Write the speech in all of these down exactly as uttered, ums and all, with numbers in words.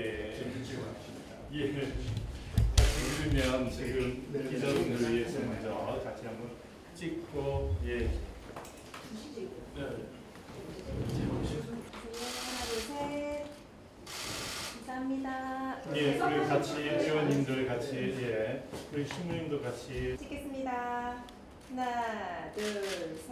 예. 예. 그러면 지금 기자분들 위해서 먼저 같이 한번 찍고 예. 네. 하나, 둘, 셋. 감사합니다. 예, 그리고 같이 의원님들 같이 예, 그리고 신부님도 같이 찍겠습니다. 하나, 둘, 셋.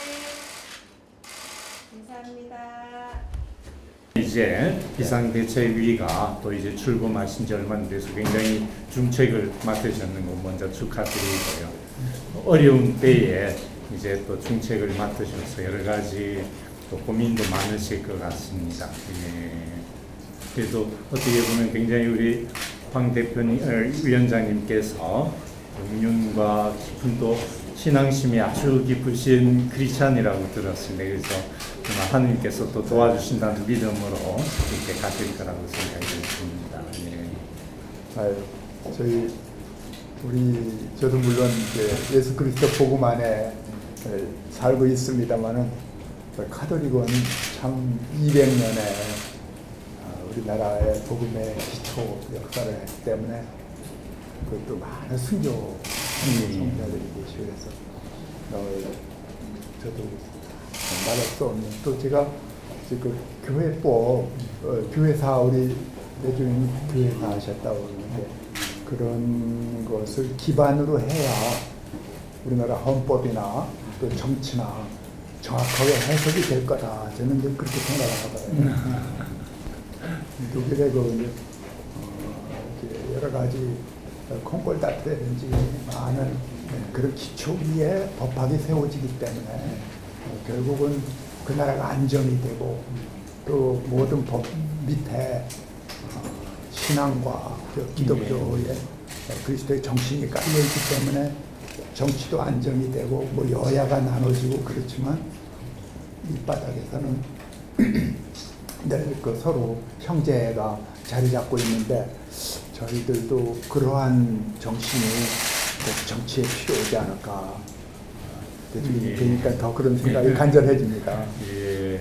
감사합니다. 이제 비상대책위가 또 이제 출범하신 지 얼마 안 돼서 굉장히 중책을 맡으셨는 거 먼저 축하드리고요. 어려운 때에 이제 또 중책을 맡으셔서 여러 가지 또 고민도 많으실 것 같습니다. 예. 그래도 어떻게 보면 굉장히 우리 황 대표님, 위원장님께서 용륜과 깊은 또 신앙심이 아주 깊으신 크리스찬이라고 들었습니다. 그래서 정말 하느님께서 또 도와주신다는 믿음으로 이렇게 가실 거라고 생각이 듭니다. 예. 아유, 저희 우리 저도 물론 이제 예수 그리스도 복음 안에 살고 있습니다만은 카톨릭은 참 이백 년의 우리나라의 복음의 기초 역사를 했기 때문에 그것도 많은 순교 성자들이 계시고 그래서 어, 저도 말할 수 없는 또 제가 그 교회법 어, 교회사 우리 내주인 교회사 하셨다고 그러는데 그런 것을 기반으로 해야 우리나라 헌법이나 또 정치나 정확하게 해석이 될 거다. 저는 그렇게 생각하거든요. 독일의 그 어, 여러 가지 콩골 다트라든지 많은 그런 기초 위에 법학이 세워지기 때문에 결국은 그 나라가 안정이 되고 또 모든 법 밑에 신앙과 기독교의 그리스도의 정신이 깔려있기 때문에 정치도 안정이 되고 뭐 여야가 나눠지고 그렇지만 밑바닥에서는 늘 그 서로 형제가 자리 잡고 있는데 저희들도 그러한 정신이 정치에 필요하지 않을까. 예. 그러니까 더 그런 생각이 간절해집니다. 예.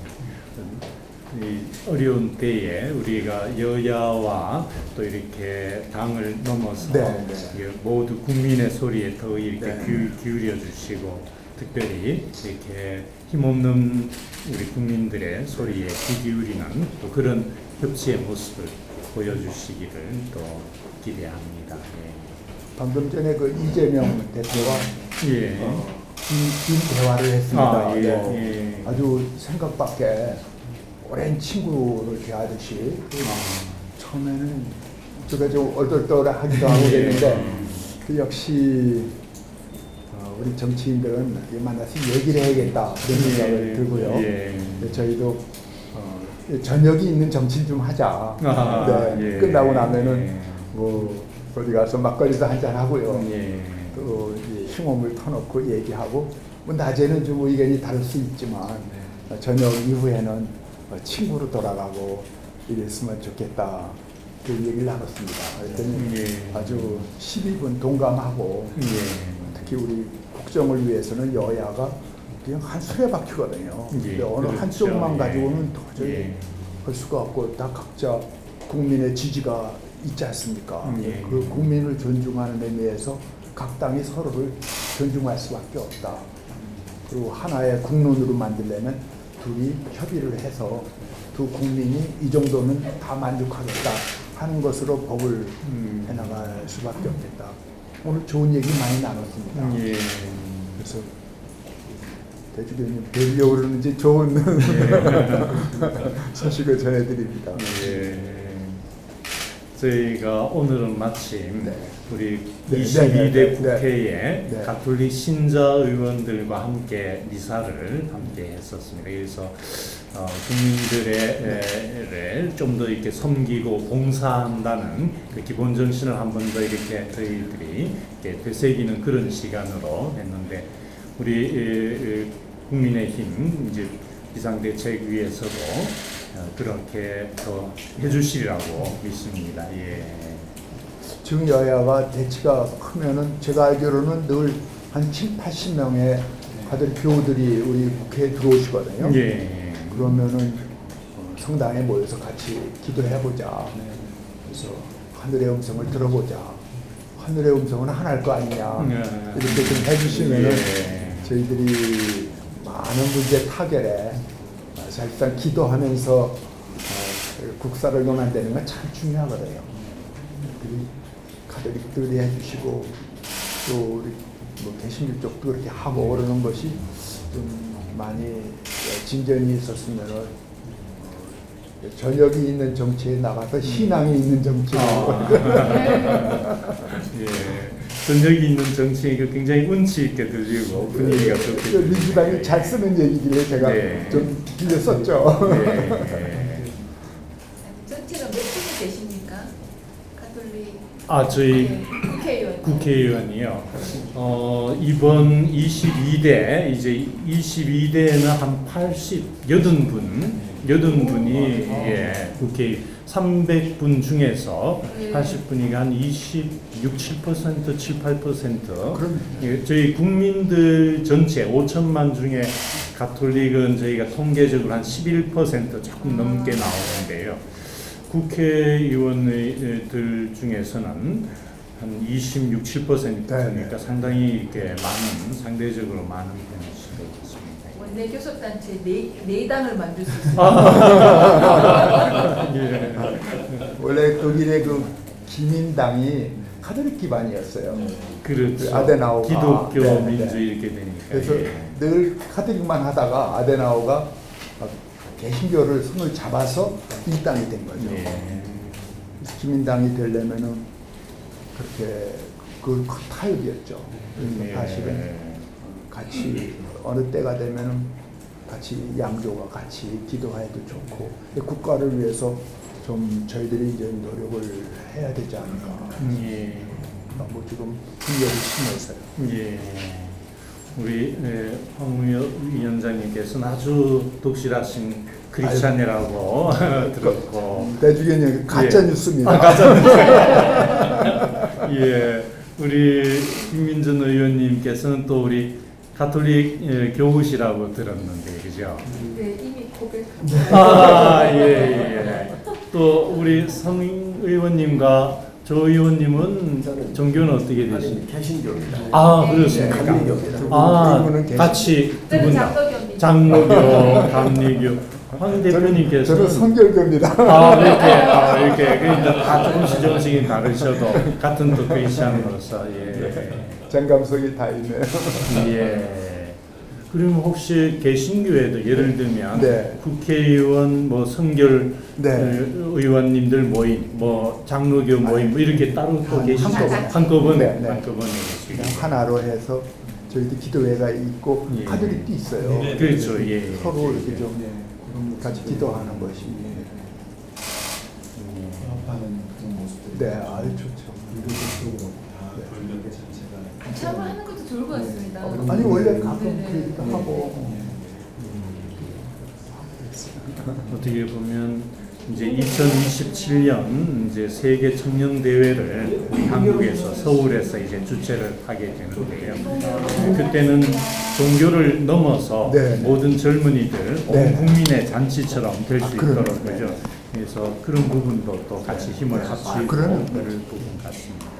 이 어려운 때에 우리가 여야와 또 이렇게 당을 넘어서 네, 네. 모두 국민의 소리에 더 이렇게 네. 기울여 주시고 특별히 이렇게 힘없는 우리 국민들의 소리에 귀 기울이는 또 그런 협치의 모습을 보여주시기를 또 기대합니다. 예. 방금 전에 그 이재명 대표와 예. 어, 긴, 긴 대화를 했습니다. 아, 예, 네. 예. 아주 생각 밖에 오랜 친구를 대하듯이 아. 처음에는 제가 좀 얼떨떨하기도 하고 그랬는데 그 역시 어, 우리 정치인들은 만나서 얘기를 해야겠다 그런 생각을 예. 들고요. 예. 저희도 어, 저녁이 있는 정치 좀 하자. 아, 네. 예. 끝나고 나면은 예. 뭐 어디 가서 막걸리도 한잔 하고요. 예. 또 흉엄을 터놓고 얘기하고 뭐 낮에는 좀 의견이 다를 수 있지만 네. 저녁 이후에는 친구로 돌아가고 이랬으면 좋겠다 그 얘기를 나눴습니다. 그랬더니 예. 아주 십이 분 동감하고 예. 특히 우리 국정을 위해서는 여야가 그냥 한 수레바퀴거든요. 예. 근데 어느 그렇죠. 한쪽만 가지고는 도저히 예. 할 수가 없고 다 각자 국민의 지지가 있지 않습니까? 예. 그 국민을 존중하는 의미에서 각 당이 서로를 존중할 수밖에 없다. 그리고 하나의 국론으로 만들려면 둘이 협의를 해서 두 국민이 이 정도는 다 만족하겠다 하는 것으로 법을 음. 해나갈 수밖에 없겠다. 오늘 좋은 얘기 많이 나눴습니다. 예. 그래서 대주교님 뵈려고 그러는지 좋은 예. 소식을 전해드립니다. 예. 저희가 오늘은 마침 네. 우리 네, 이십이 대 네, 국회에 네. 가톨릭 신자 의원들과 함께 미사를 함께 했었습니다. 그래서 어, 국민들의 좀 더 이렇게 섬기고 봉사한다는 그 기본 정신을 한 번 더 이렇게 저희들이 이렇게 되새기는 그런 시간으로 했는데 우리 에, 국민의힘 이제 비상대책위에서도 어, 그렇게 더 해주시리라고 믿습니다. 예. 지금 여야가 대치가 크면은 제가 알기로는 늘 한 칠, 팔십 명의 다들 교우들이 우리 국회에 들어오시거든요. 예. 그러면은 성당에 모여서 같이 기도해보자. 그래서 하늘의 음성을 들어보자. 하늘의 음성은 하나일 거 아니냐. 네. 이렇게 좀 해주시면은 예. 저희들이 많은 문제 타결에 사실상 기도하면서 어, 국사를 논한다는 건 참 중요하거든요. 우리 가톨릭들이 해주시고 또 우리 뭐 개신교 쪽도 그렇게 하고 그러는 것이 좀 많이 진전이 있었으면은 어, 전역이 있는 정치에 나가서 신앙이 있는 정치로 아. 예. 전적이 있는 정치가 굉장히 운치 있게 들리고 분위기가 좋게 민주당이 잘 쓰는 얘기길래 제가 네. 좀 빌려 썼죠. 네. 전체가 몇 분이 계십니까? 가톨릭 아 저희 네, 국회의원. 국회의원이요. 어, 이번 이십이 대 이제 이십이 대에는 한 팔십, 팔십 분, 팔십 분이 예, 국회 삼백 분 중에서 예. 팔십 분이 한 이십육, 칠 퍼센트, 칠, 팔 퍼센트. 그럼 예, 저희 국민들 전체 오천만 중에 가톨릭은 저희가 통계적으로 한 십일 퍼센트 조금 넘게 나오는데요. 국회의원들 중에서는 한 이십육, 칠 퍼센트니까 네, 네. 상당히 이렇게 많은, 상대적으로 많은 편이신 것 같습니다. 원내 교섭단체 네, 네 당을 만들 수 있습니다. 아, 예. 원래 독일의 그 기민당이 카톨릭 기반이었어요. 그렇죠. 아데나우가. 기독교 네, 민주 네. 이렇게 되니까. 그래서 예. 늘 카톨릭만 하다가 아데나우가 개신교를 손을 잡아서 일당이 된 거죠. 예. 그래서 기민당이 되려면은 그렇게 그 타협이었죠. 예. 사실은 같이 어느 때가 되면은 같이 양조와 같이 기도해도 좋고 국가를 위해서 좀 저희들이 이제 노력을 해야 되지 않을까. 예. 너무 지금 분열을 심해서요. 예. 우리 예, 황무여 위원장님께서는 아주 독실하신 크리스찬이라고 들었고. 내주기는 가짜 예. 뉴스입니다. 아, 가짜 뉴스. 예. 우리 김민준 의원님께서는 또 우리 가톨릭 예, 교우시라고 들었는데, 그죠? 네, 이미 고백. 아, 예, 예. 또 우리 성 의원님과 조 의원님은 종교는 어떻게 되십니까? 개신교입니다. 아, 그렇습니까? 감리교입니다. 아, 이분은 계시- 같이 두 분 다. 장로교입니다. 장로교, 감리교. 황 저는, 대표님께서는 저는 성결교입니다. 아, 이렇게, 아, 이렇게. 그러니까 다 조금씩 조금씩 다르셔도 같은 또 크리스찬으로서, 예. 장감석이 다 있네요. 예. 그러면 혹시 개신교에도 예를 들면 네. 국회의원, 뭐 성결 네. 어, 의원님들 모임, 뭐 장로교 모임, 뭐 이렇게 따로 또 계시고 한꺼번에. 한꺼번에 네, 네. 한꺼번에 그냥 계시고. 하나로 해서 저희도 기도회가 있고 예. 가톨릭도 있어요. 네, 그렇죠, 예. 예. 서로 이렇게 예. 좀 같이 기도하는 것이. 화합하는 그런 모습들이 네, 아주 좋죠. 유교적으로 다 돌격의 자체가 참여하는 것도 좋을 것 같습니다. 네. 아니 원래 가끔 네네. 그러기도 네. 하고. 어떻게 보면 이제 이천이십칠 년 이제 세계 청년 대회를 한국에서 서울에서 이제 주최를 하게 되는데요. 그때는 종교를 넘어서 네. 모든 젊은이들 온 네. 국민의 잔치처럼 될 수 아, 있도록 그러네. 그죠. 그래서 그런 부분도 또 같이 힘을 합치고 그러네. 그럴 부분 같습니다.